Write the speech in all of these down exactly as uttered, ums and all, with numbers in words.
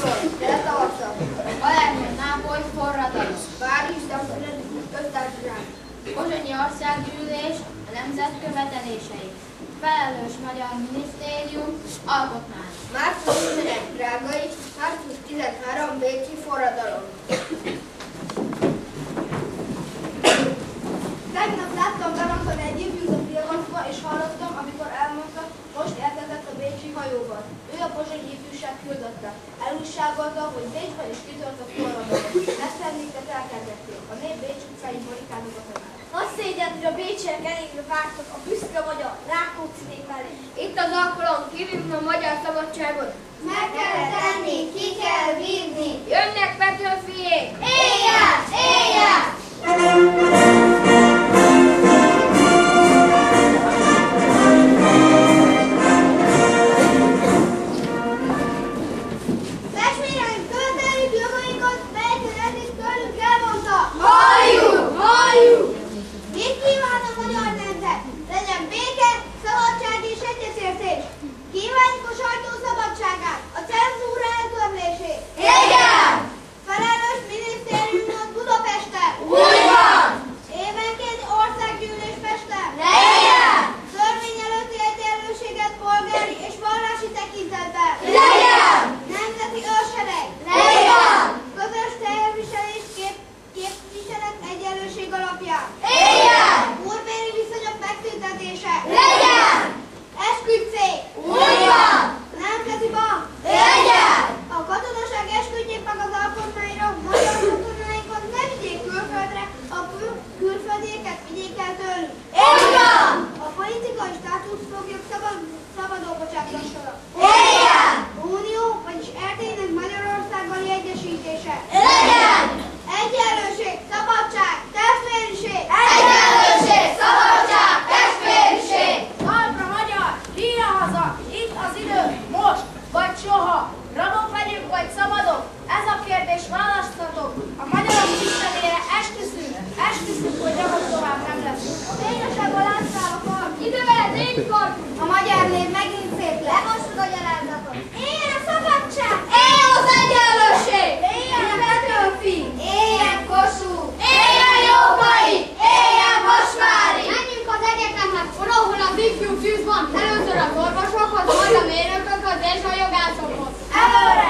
London, kelet-arca, Palermo, Nápoly, forradalom, Párizs, ötletlen, Pozsonyi Országgyűlés, a nemzet követelései, felelős magyar minisztérium, alkotmány. március tizenegy, Prágai, március tizenhárom, Bécsi forradalom. Tegnap láttam Balaton egy ifjúzott Vilmosba, és hallottam, amikor elmondta, most érkezett a bécsi hajóval. Ő a pozsonyi ifjúság küldötte. Elújságolta, hogy Bécsben is kitört a forradalom. Mesternéket elkezdették. A nép Bécs utcai barikádokat emelt. Nagy szégyen, hogy a bécsiek elégre vártak a büszke magyar Rákóczi nép elé. Itt az alkalom, kivívni a magyar szabadságot. Meg kell tenni, ki kell vívni. Jönnek Petőfiék! Éjjel! Éjjel! Testvéreim, követeljük jogainkat, melyeket eddig tőlünk elmondtak. Halljuk! Halljuk! Mit kíván a magyar nemzet? Legyen béke, szabadság és egyetértés. Kívánjuk a sajtó szabadságát, a cenzúra eltörlését. Igen! Felelős minisztériumot Budapesten. Úgy van! Évenként országgyűlés Pesten. Legyen! Törvény előtti egyenlőséget polgári és vallási tekintetben. Legyen! Nemzeti őrsereg. Legyen! Közös teherviselés kép, képviselet egyenlőség alapján. Igen! Úrbéri viszonyok megszüntetése. Legyen! Esküdtszék. Úgy van! Nemzeti bank. Legyen! A katonaság esküdjék meg az alkotmányra, magyar katonáinkat ne vigyék külföldre, a kül külföldieket vigyék el tőlük. Úgy van! A politikai státuszfoglyok szabad, szabadon bocsátassanak. Igen! Unió, vagyis Erdélynek Magyarországgal egyesítése. Legyen! Egyenlőség, szabadság, testvériség. Egyenlőség, szabadság, testvériség! Talpra magyar, híja haza, itt az idő, most vagy soha. Rabok vagyunk vagy szabadok? Ez a kérdés választhatok. A magyarok tisztelére esküszünk, esküszünk, hogy rabok tovább nem leszünk. Fényesebb a láncszálakon. Idővel népkor! A magyar név megint szép lesz. Lemossuk a gyalázatot. Éljen a szabadság! Éljen az egyenlőség! Éljen a Petőfi! Éljen Kossuth! Éljen Jókai! Éljen Vasvári! Menjünk az egyetemhez, ahol az ifjú fűz van. Először az orvosokhoz, majd a mérnökökhöz és a jogászokhoz. Előre!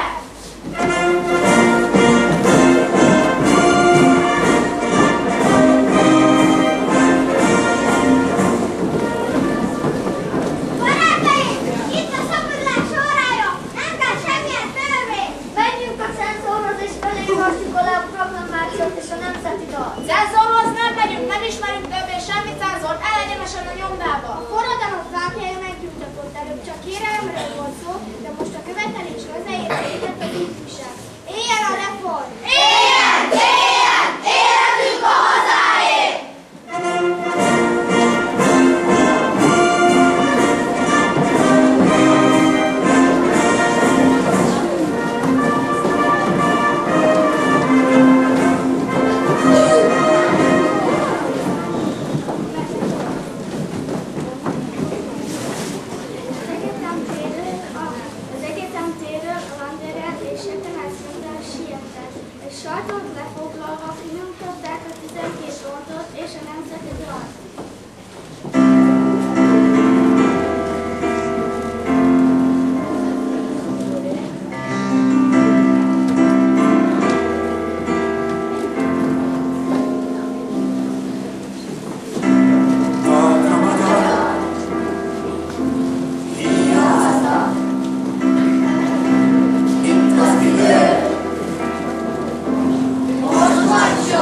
Barátaim! Itt a szabadulás órája! Nem kell semmilyen törvény! Menjünk a cenzorhoz és felírhassuk alá a proklamációt és a nemzeti dalt. Cenzorhoz nem megyünk, nem ismerünk többé semmi cenzort, elegyenesen a nyomdába. A forradalom vágjája meggyújtatott előbb, csak kérelemről volt szó, de most a követelés hozzáérte éget az ifjúság. Éljen a reform! Éljen! Éljen! Életünk a hazáért! Az egyetem téről a Wanderer és Eteház Szondál sietett, és sajtot lefoglalva kinyomtatták a tizenkét pontot és a nemzeti dalt. Most vagy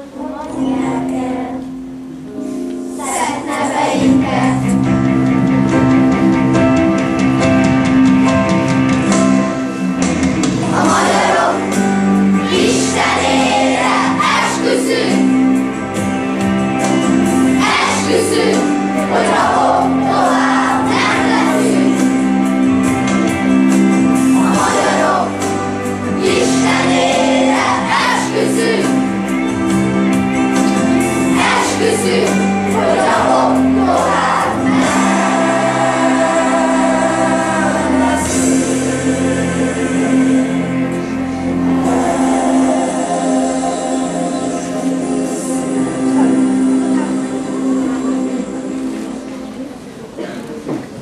szent neveinket. A magyarok Istenére esküszünk, esküszünk, hogy rabok tovább nem leszünk. A magyarok Istenére esküszünk, esküszünk,